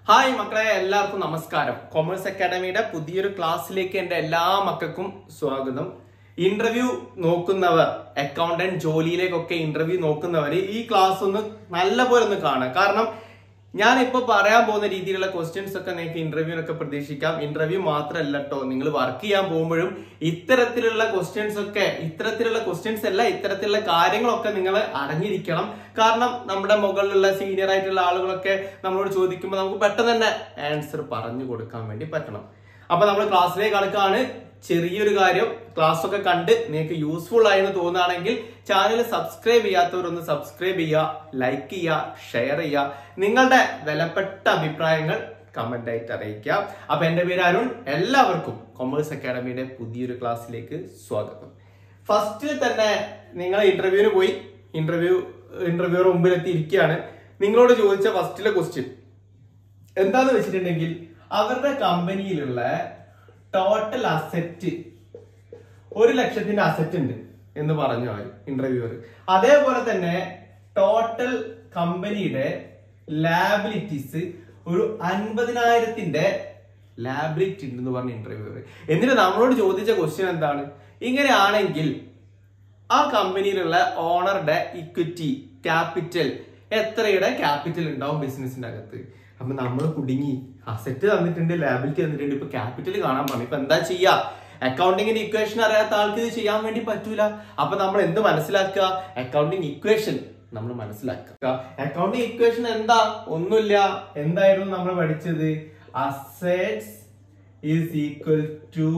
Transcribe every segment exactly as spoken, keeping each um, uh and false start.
Hi മക്കളെ, എല്ലാവർക്കും നമസ്കാരം. കൊമേഴ്സ് അക്കാഡമിയുടെ പുതിയൊരു ക്ലാസ്സിലേക്ക് എൻ്റെ എല്ലാ മക്കൾക്കും സ്വാഗതം. ഇന്റർവ്യൂ നോക്കുന്നവർ, അക്കൗണ്ടന്റ് ജോലിയിലേക്കൊക്കെ ഇന്റർവ്യൂ നോക്കുന്നവർ ഈ ക്ലാസ് ഒന്ന് നല്ലപോലെ ഒന്ന് കാണുക. കാരണം ഞാനിപ്പോ പറയാൻ പോകുന്ന രീതിയിലുള്ള ക്വസ്റ്റ്യൻസ് ഒക്കെ നിങ്ങൾക്ക് ഇന്റർവ്യൂവിനൊക്കെ പ്രതീക്ഷിക്കാം. ഇന്റർവ്യൂ മാത്രമല്ല കേട്ടോ, നിങ്ങൾ വർക്ക് ചെയ്യാൻ പോകുമ്പോഴും ഇത്തരത്തിലുള്ള ക്വസ്റ്റ്യൻസ് ഒക്കെ ഇത്തരത്തിലുള്ള ക്വസ്റ്റ്യൻസ് അല്ല ഇത്തരത്തിലുള്ള കാര്യങ്ങളൊക്കെ നിങ്ങൾ അറിഞ്ഞിരിക്കണം. കാരണം നമ്മുടെ മുകളിലുള്ള സീനിയർ ആയിട്ടുള്ള ആളുകളൊക്കെ നമ്മളോട് ചോദിക്കുമ്പോൾ നമുക്ക് പെട്ടെന്ന് തന്നെ ആൻസർ പറഞ്ഞു കൊടുക്കാൻ വേണ്ടി പറ്റണം. അപ്പൊ നമ്മൾ ക്ലാസ്സിലേക്ക് കടക്കാണ്. ചെറിയൊരു കാര്യം, ക്ലാസ് ഒക്കെ കണ്ട് നിങ്ങൾക്ക് യൂസ്ഫുൾ ആയെന്ന് തോന്നുകയാണെങ്കിൽ ചാനൽ സബ്സ്ക്രൈബ് ചെയ്യാത്തവരൊന്ന് സബ്സ്ക്രൈബ് ചെയ്യുക, ലൈക്ക് ചെയ്യുക, ഷെയർ ചെയ്യുക. നിങ്ങളുടെ വിലപ്പെട്ട അഭിപ്രായങ്ങൾ കമന്റ് ആയിട്ട് അറിയിക്കുക. അപ്പൊ എന്റെ പേര് അരുൺ. എല്ലാവർക്കും കൊമേഴ്സ് അക്കാഡമിയുടെ പുതിയൊരു ക്ലാസ്സിലേക്ക് സ്വാഗതം. ഫസ്റ്റിൽ തന്നെ നിങ്ങൾ ഇന്റർവ്യൂവിന് പോയി ഇന്റർവ്യൂ ഇന്റർവ്യൂയുടെ മുമ്പിലെത്തി ഇരിക്കുകയാണ്. നിങ്ങളോട് ചോദിച്ച ഫസ്റ്റിലെ ക്വസ്റ്റ്യൻ എന്താന്ന് വെച്ചിട്ടുണ്ടെങ്കിൽ അവരുടെ കമ്പനിയിലുള്ള ടോട്ടൽ അസറ്റ് ഒരു ലക്ഷത്തിന്റെ അസറ്റ് ഉണ്ട് എന്ന് പറഞ്ഞു അവർ ഇന്റർവ്യൂവർ. അതേപോലെ തന്നെ ടോട്ടൽ കമ്പനിയുടെ ലാബിലിറ്റീസ് ഒരു അൻപതിനായിരത്തിന്റെ ലാബിലിറ്റി ഉണ്ടെന്ന് പറഞ്ഞ ഇന്റർവ്യൂവർ. എന്നിട്ട് നമ്മളോട് ചോദിച്ച ക്വസ്റ്റ്യൻ എന്താണ്? ഇങ്ങനെയാണെങ്കിൽ ആ കമ്പനിയിലുള്ള ഓണറുടെ ഇക്വിറ്റി ക്യാപിറ്റൽ എത്രയുടെ ക്യാപിറ്റൽ ഉണ്ടാവും ബിസിനസിന്റെ അകത്ത്? അപ്പൊ നമ്മൾ കുടുങ്ങി. അസറ്റ് തന്നിട്ടുണ്ട്, ലാബിലിറ്റി തന്നിട്ടുണ്ട്, ഇപ്പൊ ക്യാപിറ്റൽ കാണാൻ പറഞ്ഞു. ഇപ്പൊ എന്താ ചെയ്യാ? അക്കൗണ്ടിങ്ങിന്റെ ഇക്വേഷൻ അറിയാത്ത ആൾക്ക് ഇത് ചെയ്യാൻ വേണ്ടി പറ്റൂല. അപ്പൊ നമ്മൾ എന്ത് മനസ്സിലാക്കുക? അക്കൗണ്ടിങ് ഇക്വേഷൻ നമ്മൾ മനസ്സിലാക്കുക. അക്കൗണ്ടിങ് ഇക്വേഷൻ എന്താ? ഒന്നുമില്ല. എന്തായിരുന്നു നമ്മൾ പഠിച്ചത്? Assets is equal to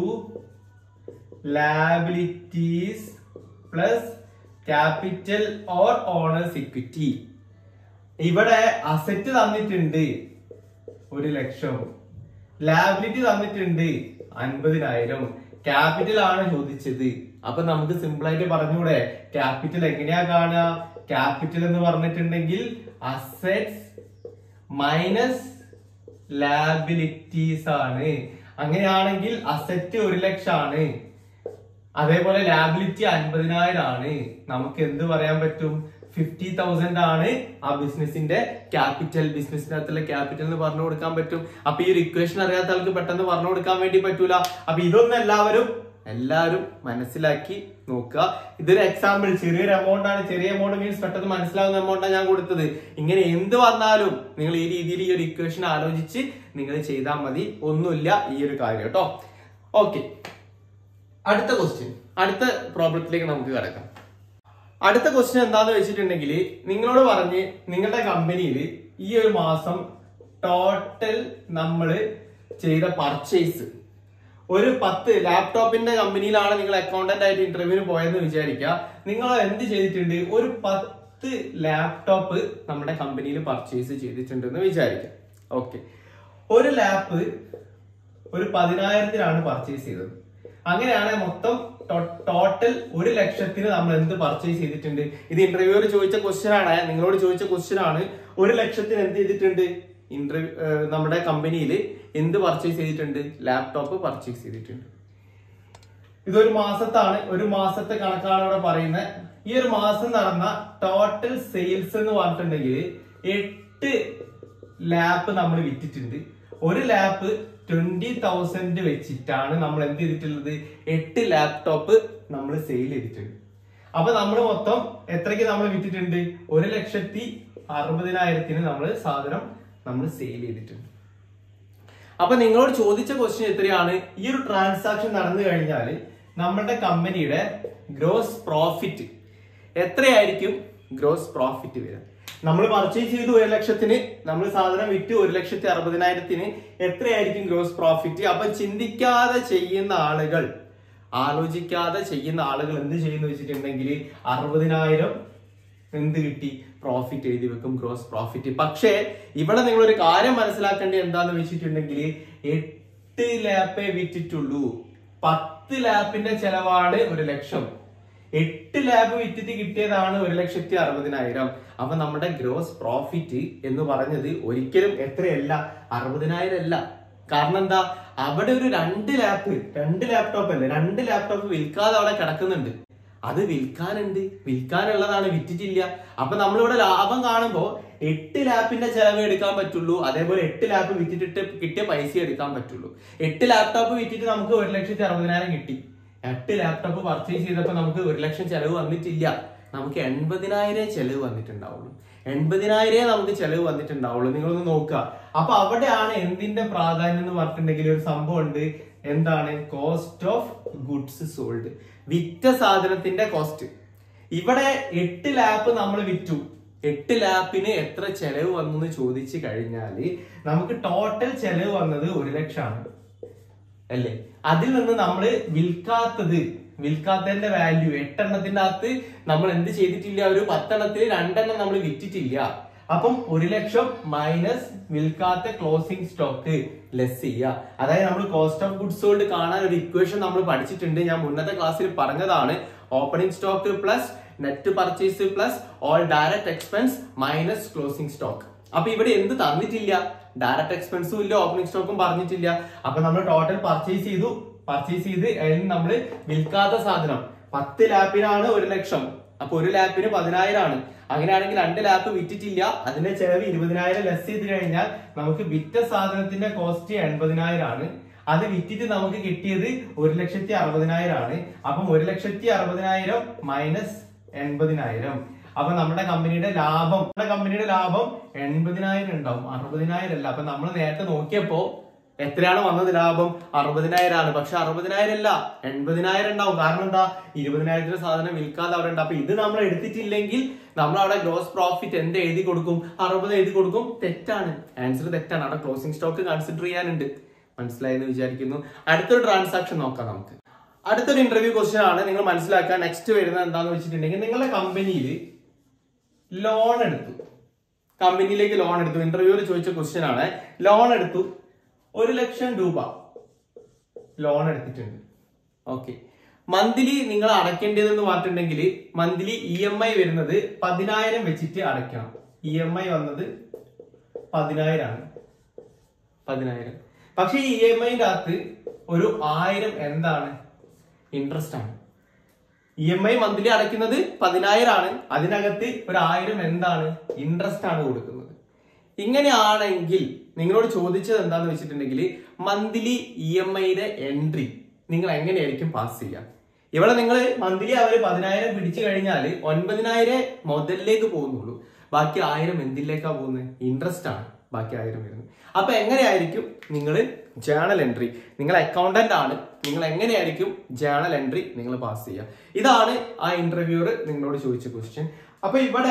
liabilities plus capital or owners equity. ഇവിടെ അസറ്റ് തന്നിട്ടുണ്ട് ഒരു ലക്ഷം, ലാബിലിറ്റി തന്നിട്ടുണ്ട് അൻപതിനായിരം, ക്യാപിറ്റൽ ആണ് ചോദിച്ചത്. അപ്പൊ നമുക്ക് സിമ്പിൾ ആയിട്ട് പറഞ്ഞൂടെ ക്യാപിറ്റൽ എങ്ങനെയാ കാണുക? ക്യാപിറ്റൽ എന്ന് പറഞ്ഞിട്ടുണ്ടെങ്കിൽ അസറ്റ്സ് മൈനസ് ലാബിലിറ്റീസ് ആണ്. അങ്ങനെയാണെങ്കിൽ അസറ്റ് ഒരു ലക്ഷമാണ്, അതേപോലെ ലാബിലിറ്റി അൻപതിനായിരം ആണ്. നമുക്ക് എന്ത് പറയാൻ പറ്റും? ഫിഫ്റ്റി തൗസൻഡ് ആണ് ആ ബിസിനസിന്റെ ക്യാപിറ്റൽ. ബിസിനസിനകത്തുള്ള ക്യാപിറ്റൽ എന്ന് പറഞ്ഞു കൊടുക്കാൻ പറ്റും. അപ്പൊ ഈ ഒരു ഇക്വേഷൻ അറിയാത്ത ആൾക്ക് പെട്ടെന്ന് പറഞ്ഞു കൊടുക്കാൻ വേണ്ടി പറ്റൂല. അപ്പൊ ഇതൊന്നും എല്ലാവരും എല്ലാവരും മനസ്സിലാക്കി നോക്കുക. ഇതൊരു എക്സാമ്പിൾ, ചെറിയൊരു എമൗണ്ട് ആണ്. ചെറിയ എമൗണ്ട് മീൻസ് പെട്ടെന്ന് മനസ്സിലാവുന്ന എമൗണ്ടാണ് ഞാൻ കൊടുത്തത്. ഇങ്ങനെ എന്ത് വന്നാലും നിങ്ങൾ ഈ രീതിയിൽ ഈ ഒരു ഇക്വേഷൻ ആലോചിച്ച് നിങ്ങൾ ചെയ്താൽ മതി. ഒന്നുമില്ല ഈ ഒരു കാര്യം കേട്ടോ. ഓക്കെ, അടുത്ത ക്വസ്റ്റ്യൻ, അടുത്ത പ്രോബ്ലത്തിലേക്ക് നമുക്ക് കിടക്കാം. അടുത്ത ക്വസ്റ്റ്യൻ എന്താന്ന് വെച്ചിട്ടുണ്ടെങ്കിൽ നിങ്ങളോട് പറഞ്ഞ് നിങ്ങളുടെ കമ്പനിയിൽ ഈ ഒരു മാസം ടോട്ടൽ നമ്മൾ ചെയ്ത പർച്ചേസ് ഒരു പത്ത് ലാപ്ടോപ്പിന്റെ കമ്പനിയിലാണ് നിങ്ങൾ അക്കൗണ്ടന്റ് ആയിട്ട് ഇന്റർവ്യൂവിന് പോയെന്ന് വിചാരിക്കുക. നിങ്ങൾ എന്ത് ചെയ്തിട്ടുണ്ട്? ഒരു പത്ത് ലാപ്ടോപ്പ് നമ്മുടെ കമ്പനിയിൽ പർച്ചേസ് ചെയ്തിട്ടുണ്ടെന്ന് വിചാരിക്കുക. ഓക്കെ, ഒരു ലാപ്പ് ഒരു പതിനായിരത്തിനാണ് പർച്ചേസ് ചെയ്തത്. അങ്ങനെയാണ് മൊത്തം ടോട്ടൽ ഒരു ലക്ഷത്തിന് നമ്മൾ എന്ത് പർച്ചേസ് ചെയ്തിട്ടുണ്ട്? ഇത് ഇന്റർവ്യൂവർ ചോദിച്ച ക്വസ്റ്റ്യൻ ആണ്, നിങ്ങളോട് ചോദിച്ച ക്വസ്റ്റ്യൻ ആണ്. ഒരു ലക്ഷത്തിന് എന്ത് ചെയ്തിട്ടുണ്ട്? ഇന്റർവ്യൂ നമ്മുടെ കമ്പനിയിൽ എന്ത് പർച്ചേസ് ചെയ്തിട്ടുണ്ട്? ലാപ്ടോപ്പ് പർച്ചേസ് ചെയ്തിട്ടുണ്ട്. ഇതൊരു മാസത്താണ്, ഒരു മാസത്തെ കണക്കാണ് ഇവിടെ പറയുന്നത്. ഈ ഒരു മാസം നടന്ന ടോട്ടൽ സെയിൽസ് എന്ന് പറഞ്ഞിട്ടുണ്ടെങ്കിൽ എട്ട് ലാപ്പ് നമ്മൾ വിറ്റിട്ടുണ്ട്. ഒരു ലാപ്പ് ട്വന്റി തൗസൻഡ് വെച്ചിട്ടാണ് നമ്മൾ എന്ത് ചെയ്തിട്ടുള്ളത്? എട്ട് ലാപ്ടോപ്പ് നമ്മൾ സെയിൽ ചെയ്തിട്ടുണ്ട്. അപ്പൊ നമ്മൾ മൊത്തം എത്രയ്ക്ക് നമ്മൾ വിറ്റിട്ടുണ്ട്? ഒരു ലക്ഷത്തി അറുപതിനായിരത്തിന് നമ്മൾ സാധനം നമ്മൾ സെയിൽ ചെയ്തിട്ടുണ്ട്. അപ്പൊ നിങ്ങളോട് ചോദിച്ച ക്വസ്റ്റ്യൻ എത്രയാണ്? ഈ ഒരു ട്രാൻസാക്ഷൻ നടന്നു കഴിഞ്ഞാൽ നമ്മളുടെ കമ്പനിയുടെ ഗ്രോസ് പ്രോഫിറ്റ് എത്രയായിരിക്കും? ഗ്രോസ് പ്രോഫിറ്റ് വരിക. നമ്മൾ പർച്ചേസ് ചെയ്തു ഒരു ലക്ഷത്തിന്, നമ്മൾ സാധനം വിറ്റ് ഒരു ലക്ഷത്തി അറുപതിനായിരത്തിന് എത്രയായിരിക്കും ഗ്രോസ് പ്രോഫിറ്റ്? അപ്പൊ ചിന്തിക്കാതെ ചെയ്യുന്ന ആളുകൾ, ആലോചിക്കാതെ ചെയ്യുന്ന ആളുകൾ എന്ത് ചെയ്യുന്ന വെച്ചിട്ടുണ്ടെങ്കിൽ അറുപതിനായിരം എന്ത് കിട്ടി? പ്രോഫിറ്റ് എഴുതി വെക്കും, ഗ്രോസ് പ്രോഫിറ്റ്. പക്ഷേ ഇവിടെ നിങ്ങളൊരു കാര്യം മനസ്സിലാക്കേണ്ടത് എന്താന്ന് വെച്ചിട്ടുണ്ടെങ്കിൽ എട്ട് ലാപ്പേ വിറ്റിട്ടുള്ളൂ. പത്ത് ലാപ്പിന്റെ ചെലവാണ് ഒരു ലക്ഷം. എട്ട് ലാബ് വിറ്റിട്ട് കിട്ടിയതാണ് ഒരു ലക്ഷത്തി അറുപതിനായിരം. അപ്പൊ നമ്മുടെ ഗ്രോസ് പ്രോഫിറ്റ് എന്ന് പറഞ്ഞത് ഒരിക്കലും എത്രയല്ല? അറുപതിനായിരം അല്ല. കാരണം എന്താ? അവിടെ ഒരു രണ്ട് ലാപ്പ് രണ്ട് ലാപ്ടോപ്പ് അല്ലേ, രണ്ട് ലാപ്ടോപ്പ് വിൽക്കാതെ അവിടെ കിടക്കുന്നുണ്ട്. അത് വിൽക്കാനുണ്ട്, വിൽക്കാനുള്ളതാണ്, വിറ്റിട്ടില്ല. അപ്പൊ നമ്മളിവിടെ ലാഭം കാണുമ്പോ എട്ട് ലാപ്പിന്റെ ചെലവ് എടുക്കാൻ പറ്റുള്ളൂ, അതേപോലെ എട്ട് ലാപ്പ് വിറ്റിട്ട് കിട്ടിയ പൈസ എടുക്കാൻ പറ്റുള്ളൂ. എട്ട് ലാപ്ടോപ്പ് വിറ്റിട്ട് നമുക്ക് ഒരു ലക്ഷത്തി അറുപതിനായിരം കിട്ടി. എട്ട് ലാപ്ടോപ്പ് പർച്ചേസ് ചെയ്തപ്പോൾ നമുക്ക് ഒരു ലക്ഷം ചെലവ് വന്നിട്ടില്ല, നമുക്ക് എൺപതിനായിരം ചെലവ് വന്നിട്ടുണ്ടാവുള്ളൂ. എൺപതിനായിരേ നമുക്ക് ചെലവ് വന്നിട്ടുണ്ടാവുള്ളൂ. നിങ്ങളൊന്ന് നോക്കുക. അപ്പൊ അവിടെയാണ് എന്തിന്റെ പ്രാധാന്യം എന്ന് പറഞ്ഞിട്ടുണ്ടെങ്കിൽ ഒരു സംഭവം ഉണ്ട്. എന്താണ്? കോസ്റ്റ് ഓഫ് ഗുഡ്സ് സോൾഡ്, വിറ്റ സാധനത്തിന്റെ കോസ്റ്റ്. ഇവിടെ എട്ട് ലാപ്പ് നമ്മൾ വിറ്റു, എട്ട് ലാപ്പിന് എത്ര ചെലവ് വന്നു എന്ന് ചോദിച്ചു കഴിഞ്ഞാല് നമുക്ക് ടോട്ടൽ ചെലവ് വന്നത് ഒരു ലക്ഷമാണ് അല്ലേ. അതിൽ നിന്ന് നമ്മൾ വിൽക്കാത്തത്, വിൽക്കാത്തതിന്റെ വാല്യൂ എട്ടെണ്ണത്തിന്റെ അകത്ത് നമ്മൾ എന്ത് ചെയ്തിട്ടില്ല, ഒരു പത്തെണ്ണത്തിൽ രണ്ടെണ്ണം നമ്മൾ വിറ്റിട്ടില്ല. അപ്പം ഒരു ലക്ഷം മൈനസ് വിൽക്കാത്ത ക്ലോസിംഗ് സ്റ്റോക്ക് ലെസ് ചെയ്യുക. അതായത് നമ്മൾ കോസ്റ്റ് ഓഫ് ഗുഡ്സ് സോൾഡ് കാണാൻ ഒരു ഇക്വേഷൻ നമ്മൾ പഠിച്ചിട്ടുണ്ട്, ഞാൻ മുന്നത്തെ ക്ലാസ്സിൽ പറഞ്ഞതാണ്. Opening stock plus net purchase plus all direct expense minus closing stock. അപ്പൊ ഇവിടെ എന്ത് തന്നിട്ടില്ല, ഡയറക്റ്റ് എക്സ്പെൻസും ഇല്ല, ഓപ്പണിംഗ് സ്റ്റോക്കും പറഞ്ഞിട്ടില്ല. അപ്പൊ നമ്മൾ ടോട്ടൽ പർച്ചേസ് ചെയ്തു, പർച്ചേസ് ചെയ്ത് അതിൽ നമ്മൾ വിൽക്കാത്ത സാധനം പത്ത് ലാപ്പിനാണ് ഒരു ലക്ഷം, അപ്പൊ ഒരു ലാപ്പിന് പതിനായിരം ആണ്. അങ്ങനെയാണെങ്കിൽ രണ്ട് ലാപ്പ് വിറ്റിട്ടില്ല, അതിന്റെ ചെലവ് ഇരുപതിനായിരം ലെസ് ചെയ്ത് കഴിഞ്ഞാൽ നമുക്ക് വിറ്റ സാധനത്തിന്റെ കോസ്റ്റ് എൺപതിനായിരം ആണ്. അത് വിറ്റിട്ട് നമുക്ക് കിട്ടിയത് ഒരു ലക്ഷത്തി അറുപതിനായിരം ആണ്. അപ്പം ഒരു ലക്ഷത്തി അറുപതിനായിരം മൈനസ് എൺപതിനായിരം, അപ്പൊ നമ്മുടെ കമ്പനിയുടെ ലാഭം, നമ്മുടെ കമ്പനിയുടെ ലാഭം എൺപതിനായിരം ഉണ്ടാവും, അറുപതിനായിരം അല്ല. അപ്പൊ നമ്മൾ നേരത്തെ നോക്കിയപ്പോ എത്രയാണ് വന്നത് ലാഭം? അറുപതിനായിരം ആണ്. പക്ഷെ അറുപതിനായിരം അല്ല, എൺപതിനായിരം ഉണ്ടാവും. കാരണം എന്താ, ഇരുപതിനായിരത്തിന്റെ സാധനം വിൽക്കാതെ അവിടെ ഉണ്ട്. അപ്പൊ ഇത് നമ്മൾ എടുത്തിട്ടില്ലെങ്കിൽ നമ്മൾ അവിടെ ഗ്രോസ് പ്രോഫിറ്റ് എന്ത് എഴുതി കൊടുക്കും? അറുപത് എഴുതി കൊടുക്കും. തെറ്റാണ്, ആൻസർ തെറ്റാണ്. അവിടെ ക്ലോസിംഗ് സ്റ്റോക്ക് കൺസിഡർ ചെയ്യാനുണ്ട്. മനസ്സിലായെന്ന് വിചാരിക്കുന്നു. അടുത്തൊരു ട്രാൻസാക്ഷൻ നോക്കാം നമുക്ക്. അടുത്തൊരു ഇന്റർവ്യൂ ക്വസ്റ്റ്യൻ ആണ്, നിങ്ങൾ മനസ്സിലാക്കുക. നെക്സ്റ്റ് വരുന്നത് എന്താന്ന് വെച്ചിട്ടുണ്ടെങ്കിൽ, നിങ്ങളുടെ കമ്പനിയിൽ ലോൺ എടുത്തു, കമ്പനിയിലേക്ക് ലോൺ എടുത്തു. ഇന്റർവ്യൂവിൽ ചോദിച്ച ക്വസ്റ്റ്യൻ ആണ്. ലോൺ എടുത്തു, ഒരു ലക്ഷം രൂപ ലോൺ എടുത്തിട്ടുണ്ട്. ഓക്കെ, മന്ത്ലി നിങ്ങൾ അടയ്ക്കേണ്ടതെന്ന് പറഞ്ഞിട്ടുണ്ടെങ്കിൽ മന്ത്ലി ഇ എം ഐ വരുന്നത് പതിനായിരം വെച്ചിട്ട് അടയ്ക്കണം. ഇ എം ഐ വന്നത് പതിനായിരം ആണ്, പതിനായിരം. പക്ഷെ ഈ ഇ എം ഐന്റെ അകത്ത് ഒരു ആയിരം എന്താണ്? ഇൻട്രസ്റ്റ് ആണ്. ഇ എം ഐ മന്ത്ലി അടയ്ക്കുന്നത് പതിനായിരം ആണ്, അതിനകത്ത് ഒരു ആയിരം എന്താണ്? ഇൻട്രസ്റ്റ് ആണ് കൊടുക്കുന്നത്. ഇങ്ങനെയാണെങ്കിൽ നിങ്ങളോട് ചോദിച്ചത് എന്താന്ന് വെച്ചിട്ടുണ്ടെങ്കിൽ, മന്ത്ലി ഇ എം ഐയുടെ എൻട്രി നിങ്ങൾ എങ്ങനെയായിരിക്കും പാസ് ചെയ്യുക? ഇവിടെ നിങ്ങൾ മന്ത്ലി അവര് പതിനായിരം പിടിച്ചു കഴിഞ്ഞാൽ ഒൻപതിനായിരം മുതലിലേക്ക് പോകുന്നുള്ളൂ, ബാക്കി ആയിരം എന്തിലേക്കാ പോകുന്നത്? ഇൻട്രസ്റ്റ് ആണ് ബാക്കി ആയിരം വരുന്നത്. അപ്പൊ എങ്ങനെയായിരിക്കും നിങ്ങൾ ജേണൽ എൻട്രി, നിങ്ങൾ അക്കൗണ്ടന്റ് ആണ്, നിങ്ങൾ എങ്ങനെയായിരിക്കും ജേണൽ എൻട്രി നിങ്ങൾ പാസ് ചെയ്യുക? ഇതാണ് ആ ഇന്റർവ്യൂവർ നിങ്ങളോട് ചോദിച്ച ക്വസ്റ്റ്യൻ. അപ്പൊ ഇവിടെ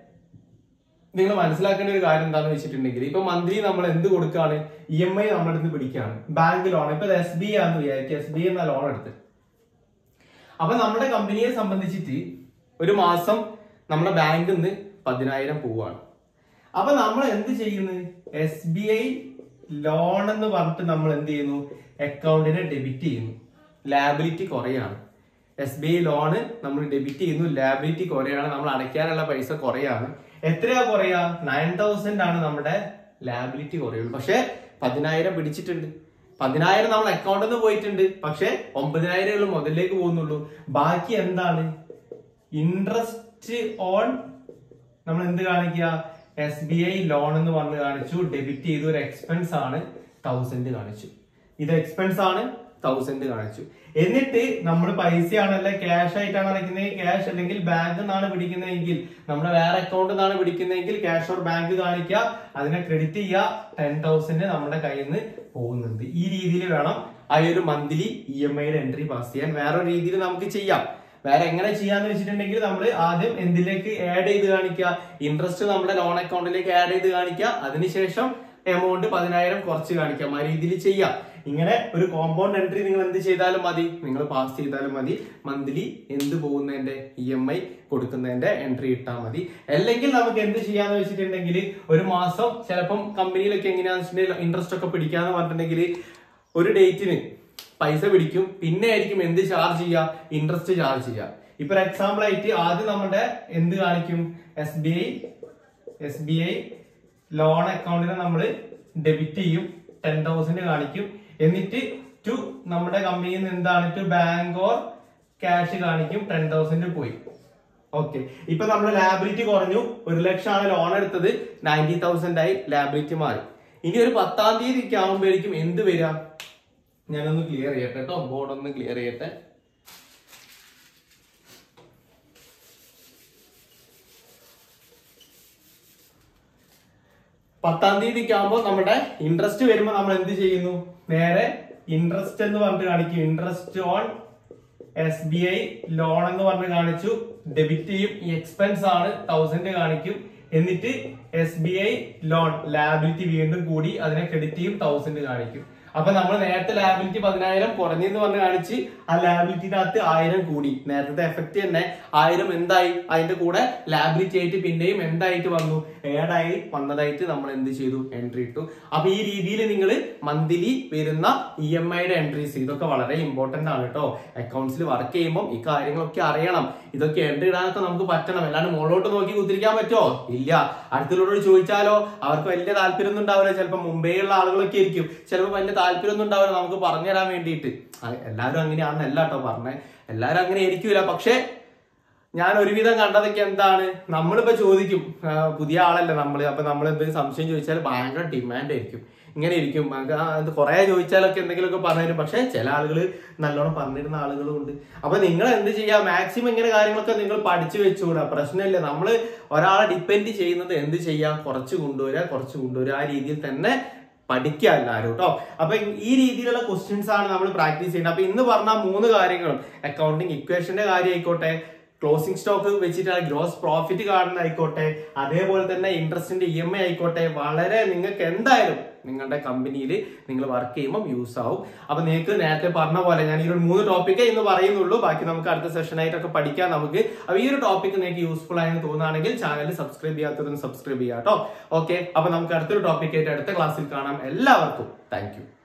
നിങ്ങൾ മനസ്സിലാക്കേണ്ട ഒരു കാര്യം എന്താണെന്ന് വെച്ചിട്ടുണ്ടെങ്കിൽ, ഇപ്പൊ മന്ത്ലി നമ്മൾ എന്ത് കൊടുക്കുകയാണ്? ഇ എം ഐ നമ്മുടെ അടുത്ത് പിടിക്കുകയാണ്, ബാങ്ക് ലോൺ. ഇപ്പൊ എസ് ബി ഐ ആണെന്ന് വിചാരിക്കുക, എസ് ബി ഐ എന്ന ലോൺ എടുത്ത്. അപ്പൊ നമ്മുടെ കമ്പനിയെ സംബന്ധിച്ചിട്ട് ഒരു മാസം നമ്മുടെ ബാങ്കിൽ നിന്ന് പതിനായിരം പോവാണ്. അപ്പൊ നമ്മൾ എന്ത് ചെയ്യുന്നു? എസ് ബി ഐ ലോൺ എന്ന് പറഞ്ഞിട്ട് നമ്മൾ എന്ത് ചെയ്യുന്നു? അക്കൗണ്ടിനെ ഡെബിറ്റ് ചെയ്യുന്നു. ലാബിലിറ്റി കുറയാണ്. എസ് ബി ഐ ലോണ് നമ്മൾ ഡെബിറ്റ് ചെയ്യുന്നു, ലാബിലിറ്റി കുറയാണ്, നമ്മൾ അടയ്ക്കാനുള്ള പൈസ കുറയാണ്. എത്രയാ കുറയാ? നയൻ തൗസൻഡ് ആണ് നമ്മുടെ ലാബിലിറ്റി കുറയുള്ളൂ. പക്ഷെ പതിനായിരം പിടിച്ചിട്ടുണ്ട്, പതിനായിരം നമ്മൾ അക്കൗണ്ടിൽ നിന്ന് പോയിട്ടുണ്ട്, പക്ഷെ ഒമ്പതിനായിരം മുതലിലേക്ക് പോകുന്നുള്ളൂ. ബാക്കി എന്താണ്? ഇൻട്രസ്റ്റ് ഓൺ നമ്മൾ എന്ത് കാണിക്കുക? എസ് ബി ഐ ലോൺ എന്ന് പറഞ്ഞ് കാണിച്ചു, ഡെബിറ്റ് ചെയ്തു. ഒരു എക്സ്പെൻസ് ആണ്, തൗസൻഡ് കാണിച്ചു. ഇത് എക്സ്പെൻസ് ആണ്, തൗസൻഡ് കാണിച്ചു. എന്നിട്ട് നമ്മൾ പൈസയാണല്ലേ ക്യാഷ് ആയിട്ടാണ് അടയ്ക്കുന്നത്, ക്യാഷ് അല്ലെങ്കിൽ ബാങ്ക് നിന്നാണ് പിടിക്കുന്നതെങ്കിൽ, നമ്മുടെ വേറെ അക്കൗണ്ട് നിന്നാണ് പിടിക്കുന്നതെങ്കിൽ ക്യാഷ് ഓർ ബാങ്ക് കാണിക്കുക, അതിനെ ക്രെഡിറ്റ് ചെയ്യുക. ടെൻ തൗസൻഡ് നമ്മുടെ കയ്യിൽ നിന്ന് പോകുന്നുണ്ട്. ഈ രീതിയിൽ വേണം ആ ഒരു മന്ത്ലി ഇ എം ഐയുടെ എൻട്രി പാസ് ചെയ്യാൻ. വേറൊരു രീതിയിൽ നമുക്ക് ചെയ്യാം. വേറെ എങ്ങനെ ചെയ്യാന്ന് വെച്ചിട്ടുണ്ടെങ്കിൽ, നമ്മൾ ആദ്യം എന്തിലേക്ക് ആഡ് ചെയ്ത് കാണിക്കുക? ഇൻട്രസ്റ്റ് നമ്മുടെ ലോൺ അക്കൗണ്ടിലേക്ക് ആഡ് ചെയ്ത് കാണിക്കുക, അതിനുശേഷം എമൗണ്ട് പതിനായിരം കുറച്ച് കാണിക്കാം. ആ രീതിയിൽ ചെയ്യാം. ഇങ്ങനെ ഒരു കോമ്പൗണ്ട് എൻട്രി നിങ്ങൾ എന്ത് ചെയ്താലും മതി, നിങ്ങൾ പാസ് ചെയ്താലും മതി. മന്ത്ലി എന്ത് പോകുന്നതിന്റെ ഇ എം ഐ കൊടുക്കുന്നതിന്റെ എൻട്രി ഇട്ടാൽ മതി. അല്ലെങ്കിൽ നമുക്ക് എന്ത് ചെയ്യാന്ന് വെച്ചിട്ടുണ്ടെങ്കിൽ, ഒരു മാസം ചിലപ്പം കമ്പനിയിലൊക്കെ എങ്ങനെയാണെന്ന് വെച്ചിട്ടുണ്ടെങ്കിൽ ഇൻട്രസ്റ്റ് ഒക്കെ പിടിക്കാന്ന് പറഞ്ഞിട്ടുണ്ടെങ്കിൽ ഒരു ഡേറ്റിന് പൈസ പിടിക്കും, പിന്നെ ആയിരിക്കും എന്ത് ചാർജ് ചെയ്യുക? ഇൻട്രസ്റ്റ് ചാർജ് ചെയ്യുക. ഇപ്പൊ എക്സാമ്പിൾ ആയിട്ട് ആദ്യം നമ്മുടെ എന്ത് കാണിക്കും? S B I S B I loan അക്കൗണ്ടിനെ നമ്മൾ ഡെബിറ്റ് ചെയ്യും, ടെൻ തൗസൻഡ് കാണിക്കും. എന്നിട്ട് ടു നമ്മുടെ കമ്പനിയിൽ നിന്ന് എന്താണ്? ടു ബാങ്ക് ഓർ ക്യാഷ് കാണിക്കും, ടെൻ തൗസൻഡ് പോയി. ഓക്കെ, ഇപ്പൊ നമ്മുടെ ലാബിലിറ്റി കുറഞ്ഞു. ഒരു ലക്ഷമാണ് ലോൺ എടുത്തത്, നയൻറ്റി തൗസൻഡ് ആയി, ലാബിലിറ്റി മാറി. ഇനി ഒരു പത്താം തീയതി ഒക്കെ ആകുമ്പോഴേക്കും എന്ത് വരിക? ഞാനൊന്ന് ക്ലിയർ ചെയ്യട്ടെ കേട്ടോ, ബോർഡ് ഒന്ന് ക്ലിയർ ചെയ്യട്ടെ. പത്താം തീയതിക്ക് ആകുമ്പോൾ നമ്മുടെ ഇൻട്രസ്റ്റ് വരുമ്പോൾ നമ്മൾ എന്ത് ചെയ്യുന്നു? നേരെ ഇൻട്രസ്റ്റ് എന്ന് പറഞ്ഞിട്ട് കാണിക്കും. Interest on S B I loan എന്ന് പറഞ്ഞ് കാണിച്ചു. ഡെബിറ്റ് ചെയ്യും. ഈ എക്സ്പെൻസ് ആണ് തൗസൻഡ് കാണിക്കും. എന്നിട്ട് S B I loan liability വീണ്ടും കൂടി, അതിനെ ക്രെഡിറ്റ് ചെയ്യും, തൗസൻഡ് കാണിക്കും. അപ്പൊ നമ്മൾ നേരത്തെ ലാബിലിറ്റി പതിനായിരം കുറഞ്ഞെന്ന് പറഞ്ഞ് കാണിച്ച് ആ ലാബിലിറ്റിനകത്ത് ആയിരം കൂടി. നേരത്തെ എഫക്ട് തന്നെ ആയിരം എന്തായി? അതിന്റെ കൂടെ ലാബിലിറ്റി ആയിട്ട് പിന്നെയും എന്തായിട്ട് വന്നു? ഏഡായി വന്നതായിട്ട് നമ്മൾ എന്ത് ചെയ്തു? എൻട്രി ഇട്ടു. അപ്പൊ ഈ രീതിയിൽ നിങ്ങൾ മന്ത്ലി വരുന്ന ഇ എം ഐയുടെ എൻട്രീസ്, ഇതൊക്കെ വളരെ ഇമ്പോർട്ടന്റ് ആണ് കേട്ടോ. അക്കൗണ്ട്സിൽ വർക്ക് ചെയ്യുമ്പോൾ ഈ കാര്യങ്ങളൊക്കെ അറിയണം. ഇതൊക്കെ എൻട്രി ഇടാനൊക്കെ നമുക്ക് പറ്റണം. അല്ലാണ്ട് മുകളിലോട്ട് നോക്കി കുത്തിരിക്കാൻ പറ്റുമോ? ഇല്ല. അടുത്തുള്ളവരോട് ചോദിച്ചാലോ അവർക്ക് വലിയ താല്പര്യമൊന്നും ഉണ്ടാവില്ല. ചിലപ്പോൾ മുംബൈയിലുള്ള ആളുകളൊക്കെ ആയിരിക്കും, ചിലപ്പോൾ വലിയ താല്പര്യമൊന്നും ഉണ്ടാവില്ല നമുക്ക് പറഞ്ഞുതരാൻ വേണ്ടിയിട്ട്. എല്ലാവരും അങ്ങനെയാണെന്നല്ല കേട്ടോ പറഞ്ഞേ, എല്ലാവരും അങ്ങനെ ആയിരിക്കില്ല. പക്ഷെ ഞാൻ ഒരുവിധം കണ്ടതൊക്കെ എന്താണ്, നമ്മളിപ്പോ ചോദിക്കും, പുതിയ ആളല്ലേ നമ്മള്, അപ്പൊ നമ്മൾ എന്തെങ്കിലും സംശയം ചോദിച്ചാൽ ഭയങ്കര ഡിമാൻഡ് ആയിരിക്കും. ഇങ്ങനെ ഇരിക്കും, കുറെ ചോദിച്ചാലൊക്കെ എന്തെങ്കിലുമൊക്കെ പറഞ്ഞുതരും. പക്ഷെ ചില ആളുകൾ നല്ലോണം പറഞ്ഞിരുന്ന ആളുകളും ഉണ്ട്. അപ്പൊ നിങ്ങൾ എന്ത് ചെയ്യാ? മാക്സിമം ഇങ്ങനെ കാര്യങ്ങളൊക്കെ നിങ്ങൾ പഠിച്ചു വെച്ചുകൂടാ, പ്രശ്നമില്ല. നമ്മൾ ഒരാളെ ഡിപ്പെൻഡ് ചെയ്യുന്നത് എന്ത് ചെയ്യാം? കുറച്ച് കൊണ്ടുവരിക, കുറച്ച് കൊണ്ടുവരിക, ആ രീതിയിൽ തന്നെ പഠിക്കുക എല്ലാവരും കേട്ടോ. അപ്പൊ ഈ രീതിയിലുള്ള ക്വസ്റ്റ്യൻസ് ആണ് നമ്മൾ പ്രാക്ടീസ് ചെയ്യുന്നത്. അപ്പൊ ഇന്ന് പറഞ്ഞ മൂന്ന് കാര്യങ്ങളും, അക്കൗണ്ടിങ് ഇക്വേഷന്റെ കാര്യം ആയിക്കോട്ടെ, ക്ലോസിംഗ് സ്റ്റോക്ക് വെച്ചിട്ട് ഗ്രോസ് പ്രോഫിറ്റ് കാണുന്നതായിക്കോട്ടെ, അതേപോലെ തന്നെ ഇൻട്രസ്റ്റിന്റെ ഇ എം ഐ ആയിക്കോട്ടെ, വളരെ നിങ്ങൾക്ക് എന്തായാലും നിങ്ങളുടെ കമ്പനിയിൽ നിങ്ങൾ വർക്ക് ചെയ്യുമ്പോൾ യൂസ് ആവും. അപ്പൊ നിങ്ങൾക്ക് നേരത്തെ പറഞ്ഞ പോലെ ഞാൻ ഈ ഒരു മൂന്ന് ടോപ്പിക്കേ ഇന്ന് പറയുന്നുള്ളൂ. ബാക്കി നമുക്ക് അടുത്ത സെഷൻ ആയിട്ടൊക്കെ പഠിക്കാം നമുക്ക്. അപ്പൊ ഈ ഒരു ടോപ്പിക് നിങ്ങൾക്ക് യൂസ്ഫുൾ ആയെന്ന് തോന്നുകയാണെങ്കിൽ ചാനൽ സബ്സ്ക്രൈബ് ചെയ്യാത്തതൊന്ന് സബ്സ്ക്രൈബ് ചെയ്യാം കേട്ടോ. ഓക്കെ, അപ്പൊ നമുക്ക് അടുത്തൊരു ടോപ്പിക്കായിട്ട് അടുത്ത ക്ലാസ്സിൽ കാണാം. എല്ലാവർക്കും താങ്ക് യു.